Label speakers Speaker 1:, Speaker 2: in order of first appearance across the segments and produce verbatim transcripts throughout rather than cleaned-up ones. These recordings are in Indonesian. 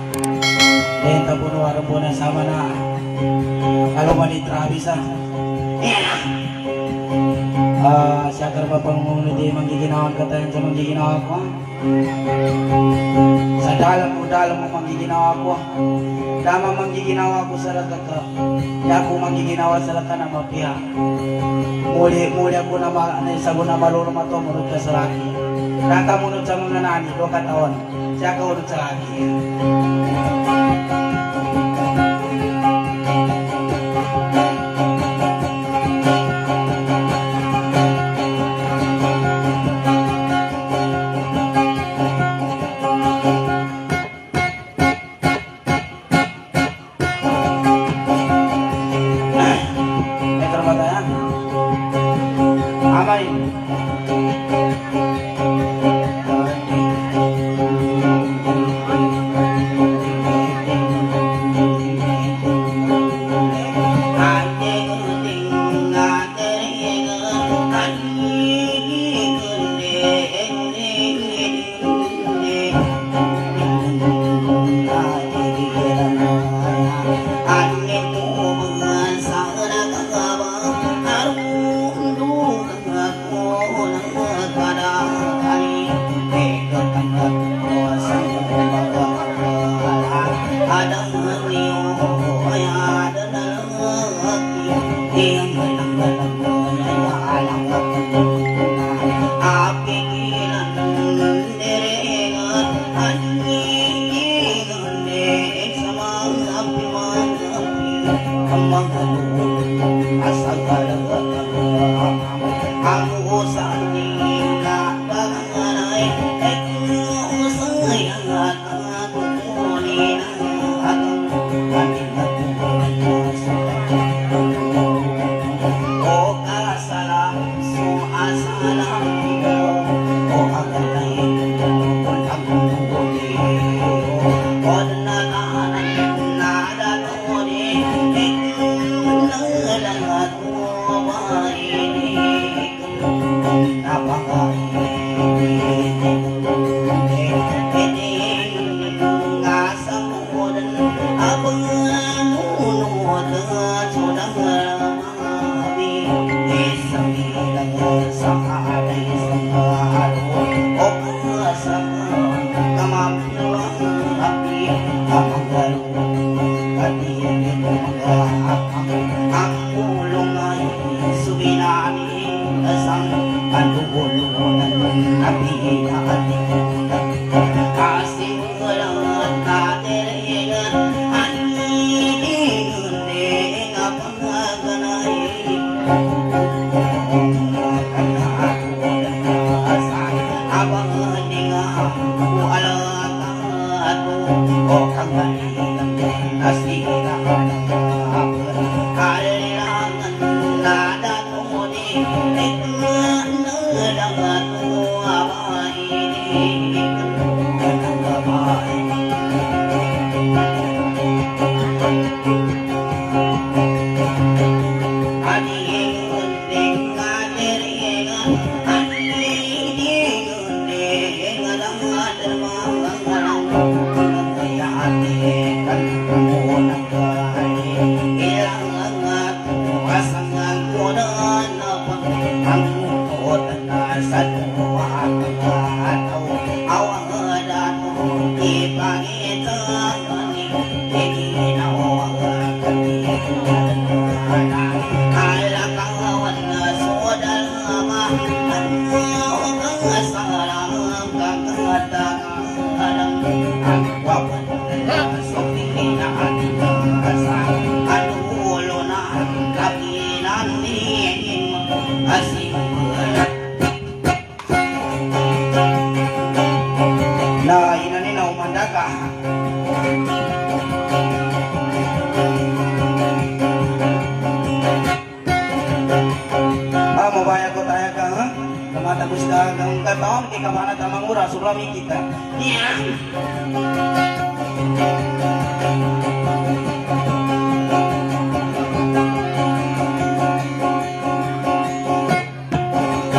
Speaker 1: Den tapuno arambona sama na kalau manitra bisa ah siya karba pangungulo di manggiginawan katayan sa manggiginawa ko sa dalam mo dalam mo manggiginawa ko dama manggiginawa ko sa lakat ka ya ko manggiginawa sa lakat na mapiha muli muli ako na sabon na marunong matumurot ka sa laki nakamunod sa mga nani do kataon siya kaunod sa laki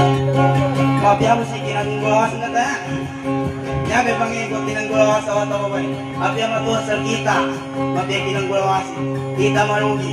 Speaker 2: Mabiya mo sige nang gulawas na ta. Ya be pangikot din ang gulawas sa wata
Speaker 1: buhay. Abi ang matuwasal kita, mabiyagi ng gulawasi, kita malugi.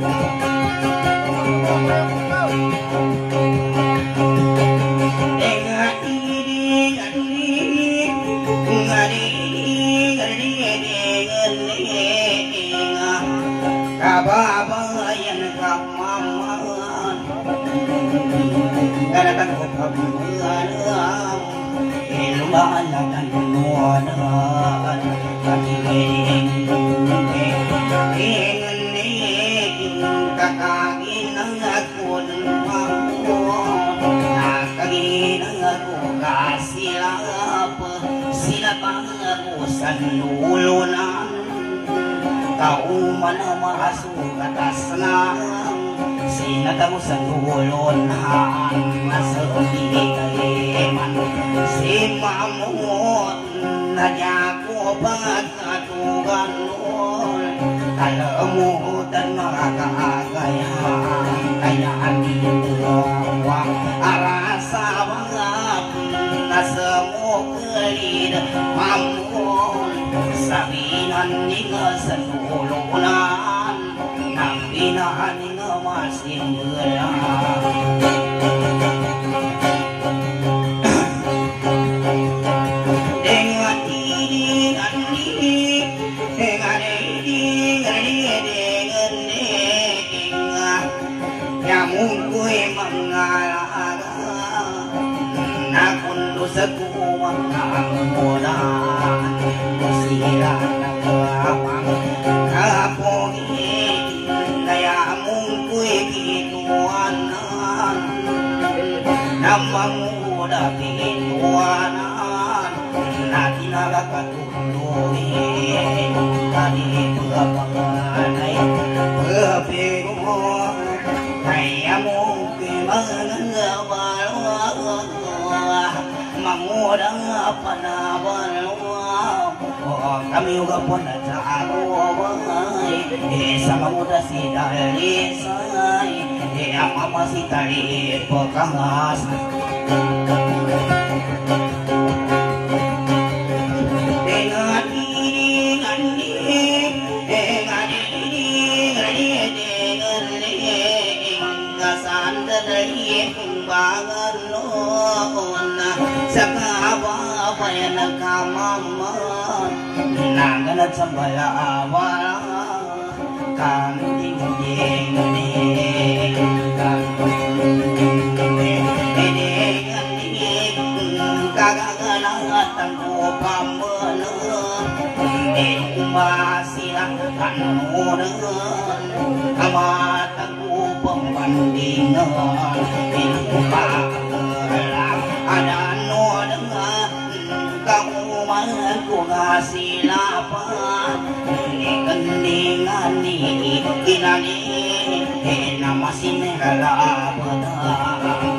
Speaker 1: Kababayan kamaman Ganatan ko pagmulan Ilumalagan nuwanan Kakiling Inganing Kakaginang ako ng mamon Nakaginang ako kasilap Silapang ako sa lulunan Kauman ang mahasukat asnang Sinatago sa lulunan Nasa uliman Si mamon Nagyako pagkatugan noon Kalamutan makakaagayan Kaya aninawa Arasawang Nasa mukhalid Mamon Sabihan niya sa lulunan Nang binahan niya masindulan Dengan dengan ini Dengan ini Dengan dengan Namun ku'y mangalaga Nakundo sa kuwang namulan Sila na kawang kapongin Kaya mong ko'y bituanan Na manguda bituanan Na tinagakatuloy Kani pagpapanay Pagpiro Kaya mong ko'y mangangabalwa Mangudang panabalawa Kami juga pun cawai sama muda si dali say yang mama si tali pekangas dengan ini dengan ini dengan ini dengan ini ngasan dari kembangan lona sakaba bayan kamaman nanganat sa balawa kang ding ding ding kang ding ding ding kagagalat ang upamana di umasilang kanunan amat ang upambandingan inupalang ada nodan kauman ko nga silapan Keningan ni kinani Namasin kalabatan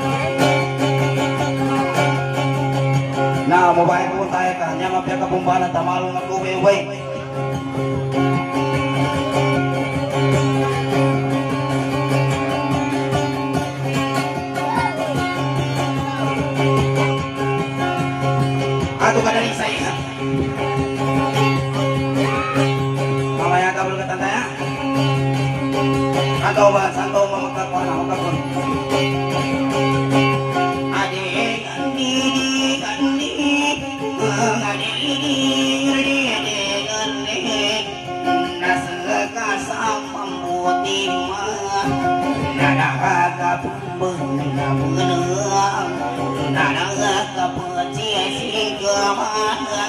Speaker 1: Nah, mobile po tayo ka Nya mapya ka pumbala Tamalong nag-uwi-uwi Ato ka dari saya Mamaya kabel ke tanda ya Atau ba santo mamagkakwa na magkakon Adik andi andi Adik adik adik Nasa kasama mamuti man Nadakakapambang na mengenang Nadakakapagsiasing kemahan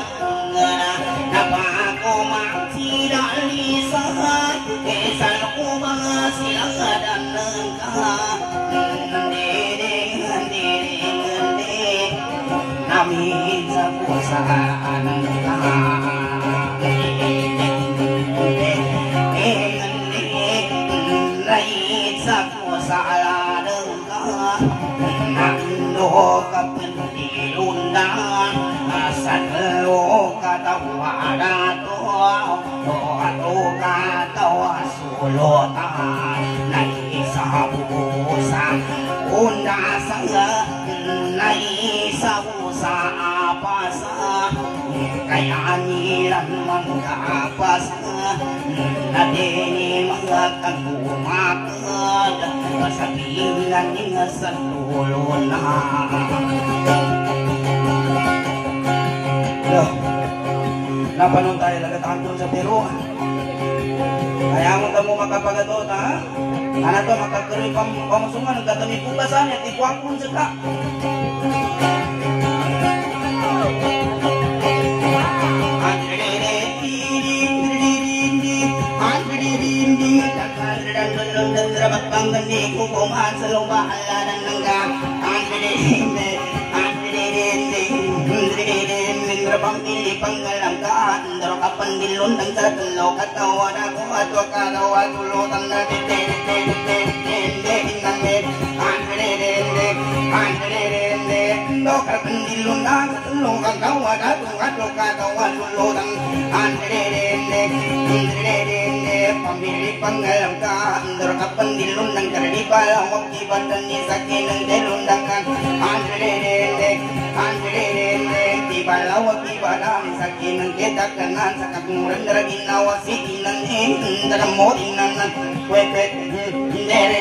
Speaker 1: Napako tidak lisan Esan ko mga silang dan nengkah Dede, dede, dede Namin sa kusaan nengkah Lait sa kusala nengkah Nando kapendilundan Asan lo katawa dato Ato katawa sulutan Naisabusa Unda sanga Naisabusa apasa Kaya nilan kapas nadini mga kagumakad sabihan nga sa tulo na. Loh, napanon tayo lagatan doon sa Peru. Kaya mo kamo makapagadot ha? Ano to makakaroy pam pamusungan ng katami pugasan at ikuang kung saka. Pangani ko kumahan sa lumaan ng langga. Rabang pili panggalangkaan daro kapan dilon ng sarapelo katawan ako at wakalawa tulutang na tete-tete-tete-tete-tete andre-rende andre-rende do kapan dilon ng tulong kagawa datong at wakalawa tulutang andre-rende andre-rende pamili panggalangkaan daro kapan dilon ng karibala wakibadan ni sakin ng dilundangan andre-rende andre-rende Balawa kibadan sa kinang kita kanan sa kaguran na ginawa sikinan eh dalam modinan kwek-kwek ndere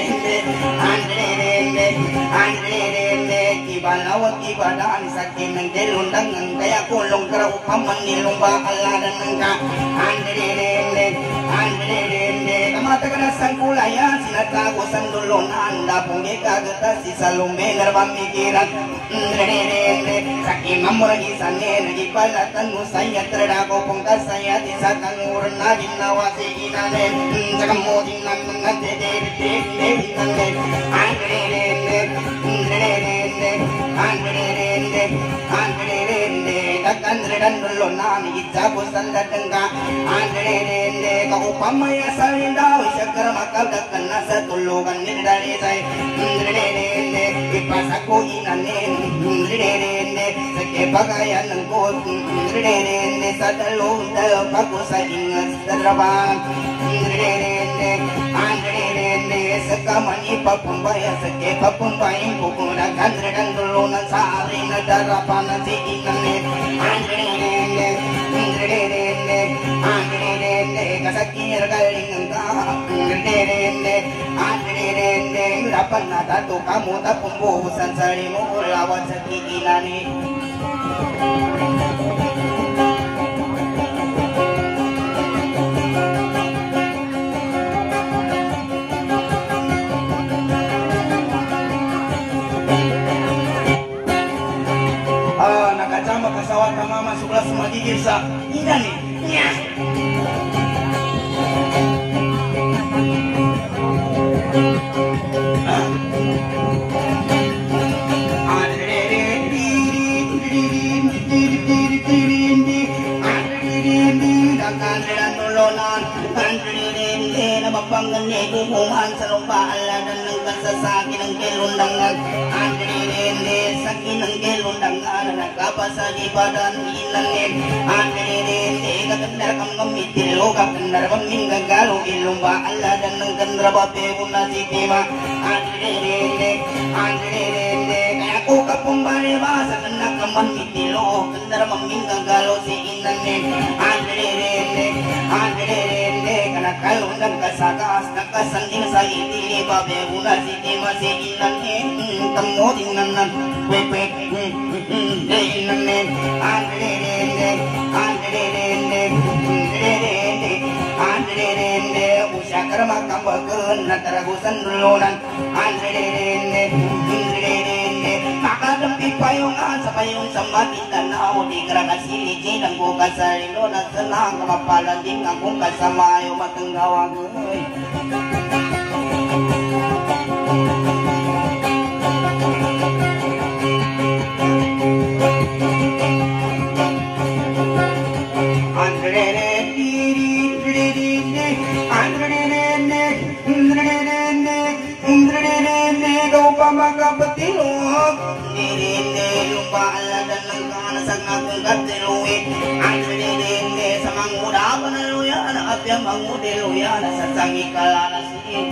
Speaker 1: andre andre kibalawa kibadan sa kinang delundangan kaya kulong karaw paman nilumba aladan ng ka andre andre kamata ka na sang kulayan sinatago sang dulunan dapong ikagata si Salome narbamikiran andre sakit mamuragi nagipalatan mo saya terdago pong kasaya di sa kanguran na ginawa si inanen sa kamuting ng mga dede-dede-dede andre-rende andre-rende andre-rende andre-rende kakandredan dulo na migitsa ko sa ladangga andre-rende kakupamaya sa lindaw isya karamakagdakan na sa tulugan nilidalisay andre-rende ipasako inanen andre-rende sa kebagayan ng kot andre-rende sa dalawang dalaw pako sa ingas sa drabang andre-rende andre-rende sa kamani papumbaya sa kepapumbayin kukunan andre-rende dulunan sa ari na darapan na si inanen andre-rende andre-rende andre-rende kasakir galing ang ka andre-rende andre-rende hirapan na tato kamu tapong buhusan sa rimo ulawat sa kikinani. Ah, nakajama kasawat na mama sebelah sumagigil sa ina ni. Nya. Mapangani kukuhan sa lupa aladan ng kasasaki ng gelundangan andre-rende saki ng gelundangan nagkapasa di badan inanin andre-rende kakandar kang mamitilo kakandar kang minggagalo ilumba aladan ng gandrabape una si Tima andre-rende andre-rende kaya ko kapumbali ba sa kanak kang mamitilo kandar maminggagalo si inanin andre-rende andre-rende kanakalo ng kasagas nakasanding sa itili babe una si Tima si inanin tamutin nanan kwek-kwek inanin andre-rende andre-rende andre-rende andre-rende usya karma kambagun nataragusan dulunan andre-rende andre-rende makadampi payungan sa payung sa matitanaw di karakasili jinang bukas sa rino na senang kamapalanding ang kung kasamayo matanggawang Pamagapatiluhog nirinde lupa aladan ng kanasag na kung katiluin ang nirinde sa manguda panaluya na apya mangudiluya na sa sangi kalalasin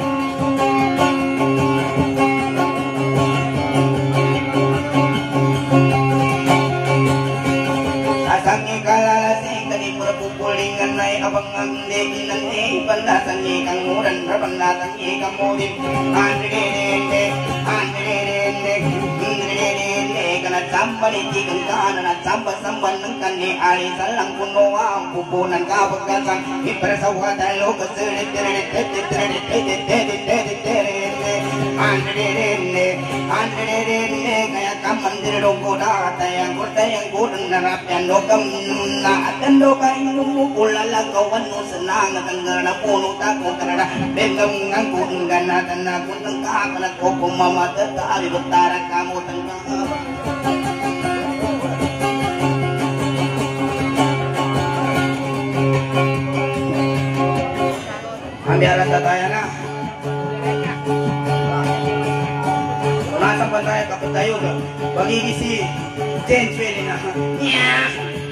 Speaker 1: sa sangi kalalasin kanipura pupuling kanay abang ang di inang bandasan ni kang muran bandasan ni kang murin andre andre andre kana samba ni tigang kana na samba samba ng kani ali salang puno ang pupunan ka pagkasang ipresawa dalo kasere tere tere tere tere tere tere tere andre andre kaya kamandir dogo da tayang kutayang kudang narapyan dokam na atan doka inumu kulala kawan no senang tanggal na puno tako kanada bengam ngang kudang ganatan na kudang kakana koko mama tertarik betara kamu tanggal ambiaran tataya na nasa pantaya kapag tayo magigisi change pwede na yeah.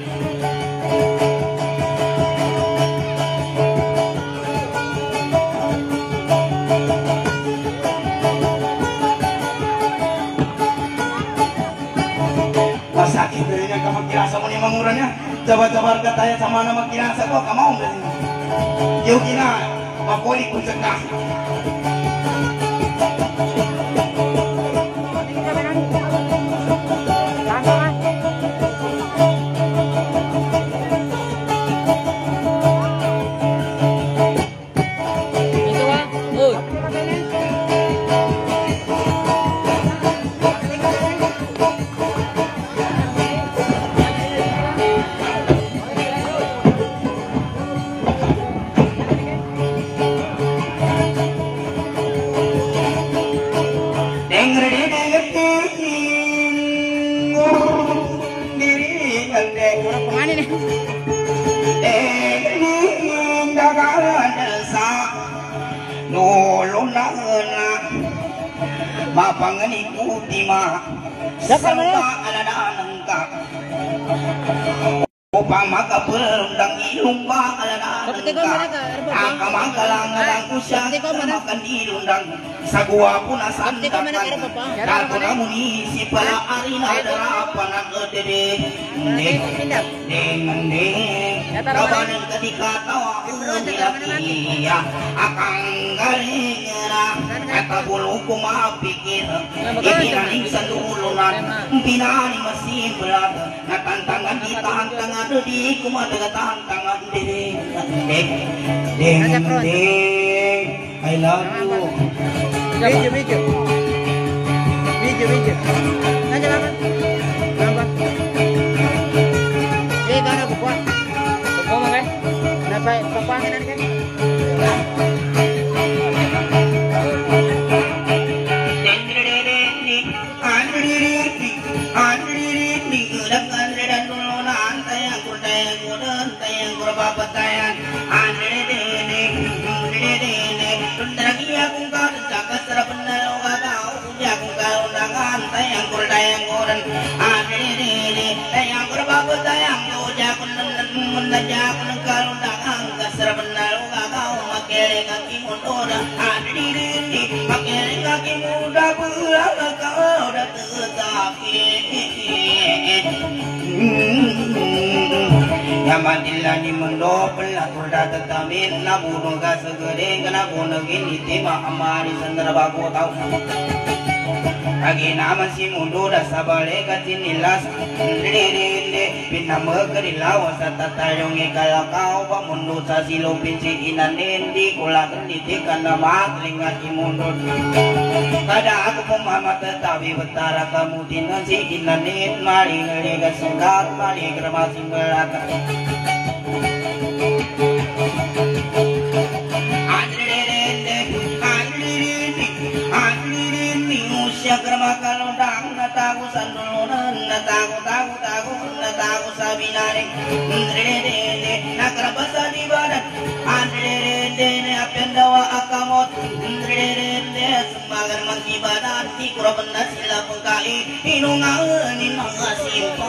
Speaker 1: Masakit na rin ang kamagkilasa mo ni Manguran niya jabar-jabar ka tayo sa mga magkilasa ko kamaong na rin yung gina makulik kung sa ka mapangani kutima samba aladaan ka upang makapelundang ilumba aladaan ka akamangkalangan usya makan ilundang sagua pun asandakan dato na munisipal arina darapan ang edede deng deng deng kabanan ketika tawa unilakiya akang galingera kata bulu kumapikir ikiraning sa dulunan pinani masih berat na tantangan di tantangan di kumadaga tantangan deng deng deng deng I love you video video video video nanya apa apa eh kana buka buka mangai napa papangan kan Yamadilla ni mundo pella kurda tatamin na buno ga segere kana buno gini tema amari sandra bago tau agi nama si mundo da sabale katinilas lirinde pinamagri lawa sa tatayong ikalakaw pa mundo sa silong pinsi inanendi kulakan ditikan na matlingat imundo kada ako pumama tetapi betara kamu tinan si inanin mari ngeliga singkat mari kermasing belaka Kerma kalondang nataku sandulunan nataku taku taku nataku sabinare ndrede nakrabasa di badan andrede apendawa akamot ndrede semagar mengibadat di kurabenda sila pengkai inungan inungasimpa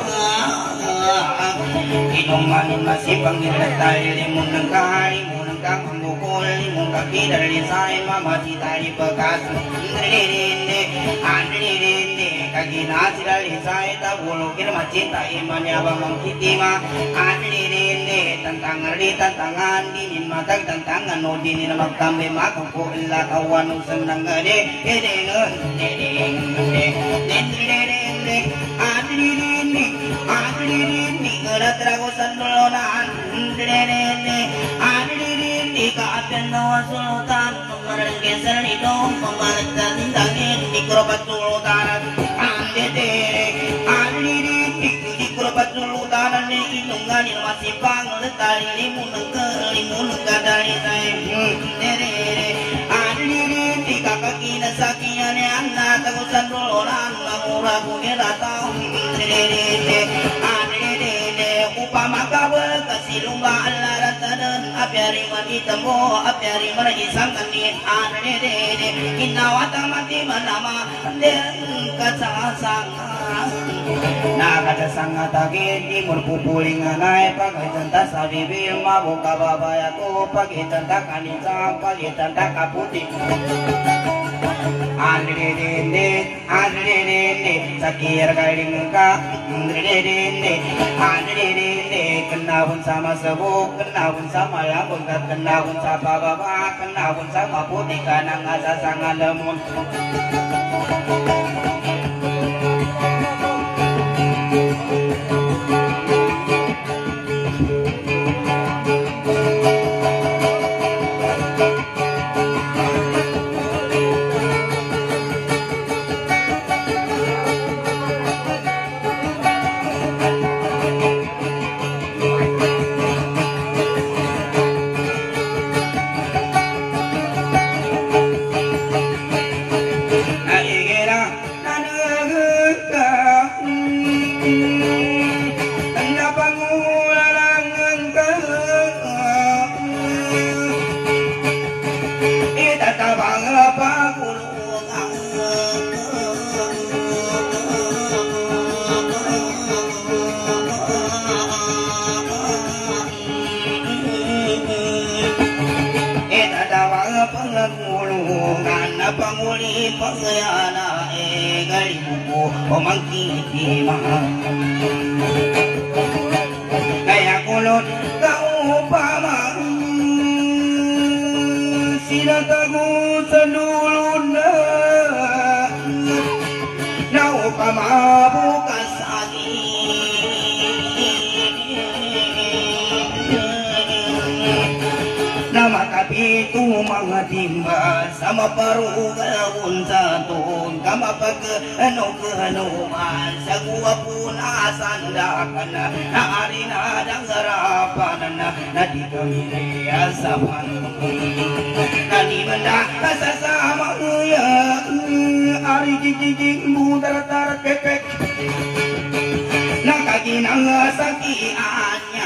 Speaker 1: inungan masih panggil limun nengkai munengkang mukul limun kaki dari sain mama citari bekas ndrede andrede kagina sila lisay tabulog kirma cinta iman yabang mangkitima adilirinde tantangan di tantangan dinin matag tantangan no dinin magkambe makapo illa kawan usang nanggade edingan edingan edingan adilirinde adilirinde ngeratrago sandulonan edingan adilirinde kaapian nawa sulutan Maran geser hidung pembalikkan dangin di kerobat sulutanan andede andede di kerobat sulutanan di indungan yang masih panggil tali limun ke limun ke dari saya dede andede di kakak kina sakian anak takusan duluran mangura kunya datang dede andede upama kabel kasih lumba Allah ratadan apiari mati tembo apiari meraji sangkani ane dede inawata mati manama den kacasanga na kacasanga tagi di murpupuling anai pakai tenta sabibil mabuka babaya tu pakai tenta kanica pakai tenta kaputi Andrede, andrede, sakir garing ka, andrede, andrede, kenapun sama sebuk, kenapun sama lambung, kenapun sama baba, kenapun sama putih, kanang asa sangat lemun. Panguli pangyana e galibuko o mangkitima kaya kulot kaupama sinatago sa dulon na na upama bukas makapitu mga timba sama parugaun sa tuon kamapag ano kanuman sa guwapun asandakan na naari na danggarapan na na di kami riyasapan kaniman na kasasama ya ari jijijing budar-dar pepek nakaginang sakian niya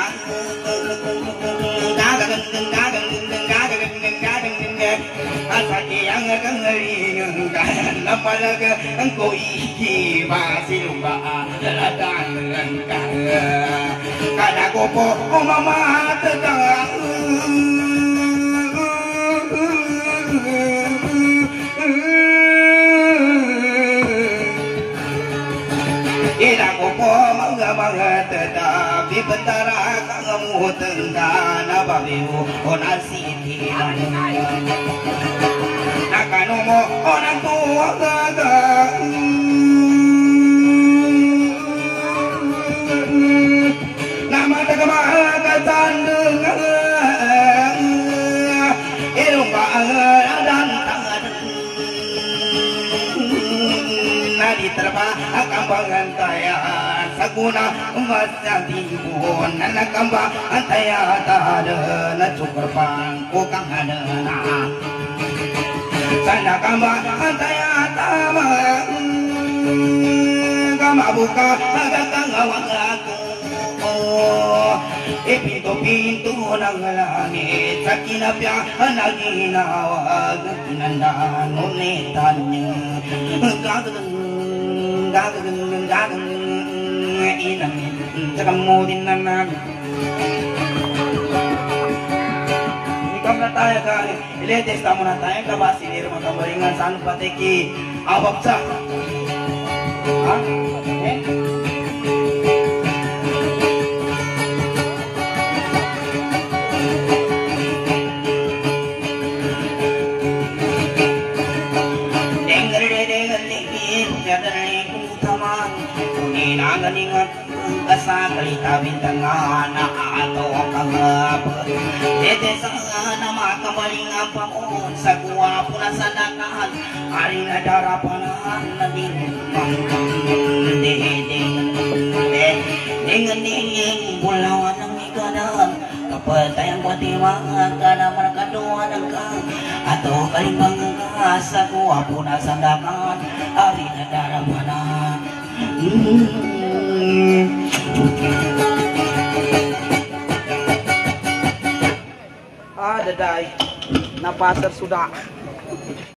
Speaker 1: asaki yang kengering napalaga ang koihi masilumba lalatan ka kada ko po o mamatatang ina ko po mga mga tetapi bentara kangamutang ka na babiho o nasiti nakano mo o natuwa gaga namatagamaagatan ilong baaladan tangan naditerpa akambangantayan saguna umas yang timbun nakamba antaya tada na cukurpang kukang hadana sana kamba antaya tama kama buka agang awang aku ipinto-pinto ng langit sa kinapya na ginawag kinandaan unitan niya gagawin gagawin gagawin inang sa kamutin na nag ikaw na tayo ka iletes tamo na tayo kabasin nila magkabaringan sa anong patiki abab sa Hah? Eh? Nanganingat kasa kalita bintangan na ato kagap dete sa nama kamalingan pamon sa guwapo na sadakan ari na darapanan na dinumang dehedeng dengan dingin bulawan ng ikanan kapatayang patimangan ka na marakaduan ang ka ato kalimbang ka sa guwapo na sadakan ari na darapanan. Ah, daday, napasar sudah.